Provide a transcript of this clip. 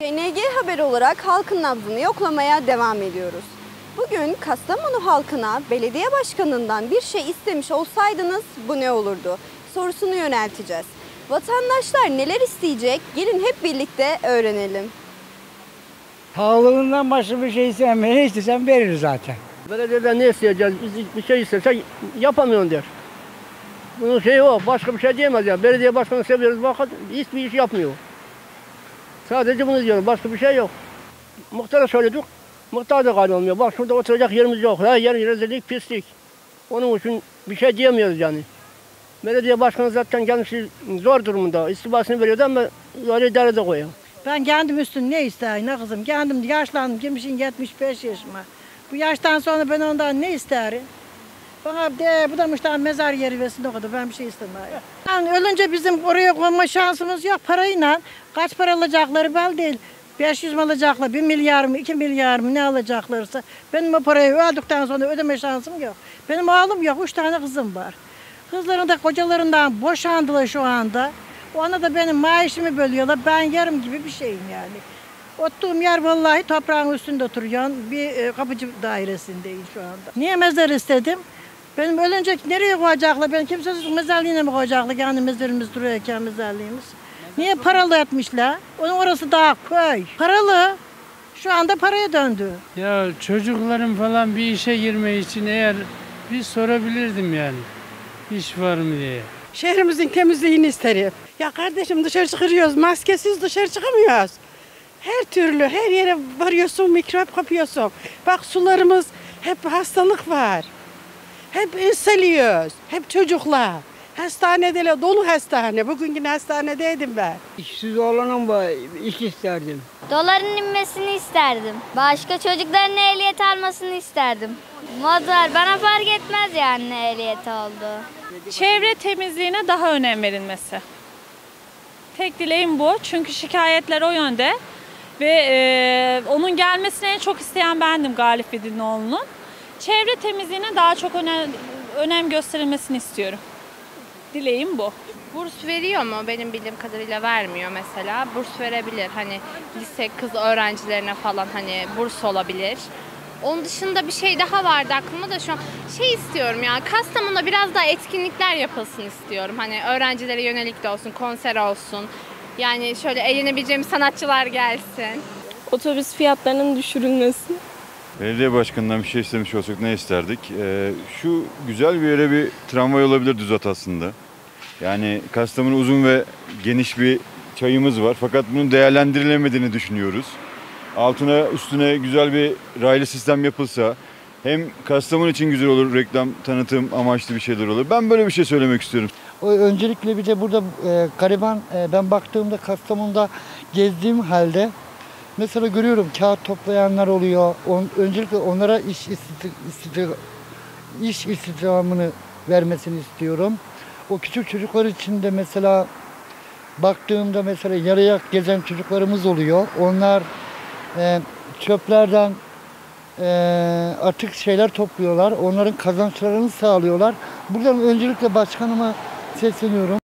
CNG Haber olarak halkın nabzını yoklamaya devam ediyoruz. Bugün Kastamonu halkına belediye başkanından bir şey istemiş olsaydınız bu ne olurdu sorusunu yönelteceğiz. Vatandaşlar neler isteyecek? Gelin hep birlikte öğrenelim. Pahalılığından başka bir şey istemiyor. Ne istesem verir zaten. Belediyeden ne isteyeceğiz? Biz bir şey istersen yapamıyorsun der. Bunun şeyi o. Başka bir şey diyemez yani. Belediye başkanı seviyoruz fakat hiçbir iş yapmıyor. Sadece bunu diyorum. Başka bir şey yok. Muhtara söyledik. Muhtar da kaynolmuyor. Bak şurada oturacak yerimiz yok. Her yer rezillik, pislik. Onun için bir şey diyemiyoruz yani. Belediye başkanı zaten kendisi zor durumunda. İstibasını veriyordu ama öyle idare de koyuyor. Ben kendim üstün ne isterim ne kızım. Kendim yaşlandım, girmişim 75 yaşıma. Bu yaştan sonra ben ondan ne isterim? Bana de bu da müşteri mezar yeri versin o kadar, ben bir şey istemem. Yani ölünce bizim oraya konma şansımız yok parayla. Kaç para alacakları belli değil. 500 mi alacaklar, 1 milyar mı, 2 milyar mı ne alacaklarsa. Benim o parayı öldükten sonra ödeme şansım yok. Benim oğlum yok, 3 tane kızım var. Kızların da kocalarından boşandılar şu anda. Ona da benim maaşımı bölüyorlar. Ben yarım gibi bir şeyim yani. Oturduğum yer vallahi toprağın üstünde oturuyorum. Bir kapıcı dairesindeyim şu anda. Niye mezar istedim? Benim ölünce nereye koyacaklar? Ben kimsesiz mezarlığına mı koyacaklar? Yani mezarımız duruyorken mezarlığımız. Niye paralı etmişler? Onun orası daha köy. Paralı. Şu anda paraya döndü. Ya çocuklarım falan bir işe girme için eğer bir sorabilirdim yani. İş var mı diye. Şehrimizin temizliğini isterim. Ya kardeşim dışarı çıkıyoruz, maskesiz dışarı çıkamıyoruz. Her türlü, her yere varıyorsun, mikrop kapıyorsun. Bak sularımız hep hastalık var. Hep inseliyoruz, hep çocuklar. Hastanedeler, dolu hastane. Bugün yine hastanedeydim ben. İşsiz olanın iş isterdim. Doların inmesini isterdim. Başka çocukların ehliyet almasını isterdim. Motor bana fark etmez yani ne ehliyeti oldu. Çevre temizliğine daha önem verilmesi. Tek dileğim bu. Çünkü şikayetler o yönde. Ve onun gelmesini en çok isteyen bendim Galip Vedinoğlu'nun. Çevre temizliğine daha çok önem gösterilmesini istiyorum. Dileğim bu. Burs veriyor mu? Benim bildiğim kadarıyla vermiyor mesela. Burs verebilir. Hani lise kız öğrencilerine falan hani burs olabilir. Onun dışında bir şey daha vardı aklımda da şu an. Şey istiyorum ya, Kastamonu'da biraz daha etkinlikler yapılsın istiyorum. Hani öğrencilere yönelik de olsun, konser olsun. Yani şöyle eğlenebileceğim sanatçılar gelsin. Otobüs fiyatlarının düşürülmesi. Belediye başkanından bir şey istemiş olsak ne isterdik? Şu güzel bir yere bir tramvay olabilir Düzat aslında. Yani Kastamonu uzun ve geniş bir çayımız var fakat bunun değerlendirilemediğini düşünüyoruz. Altına üstüne güzel bir raylı sistem yapılsa hem Kastamonu için güzel olur, reklam, tanıtım amaçlı bir şeyler olur. Ben böyle bir şey söylemek istiyorum. Öncelikle bir de burada gariban ben baktığımda Kastamonu'da gezdiğim halde mesela görüyorum kağıt toplayanlar oluyor. Öncelikle onlara iş istihdamını vermesini istiyorum. O küçük çocuklar için de mesela baktığımda mesela yarayak gezen çocuklarımız oluyor. Onlar çöplerden artık şeyler topluyorlar. Onların kazançlarını sağlıyorlar. Buradan öncelikle başkanıma sesleniyorum.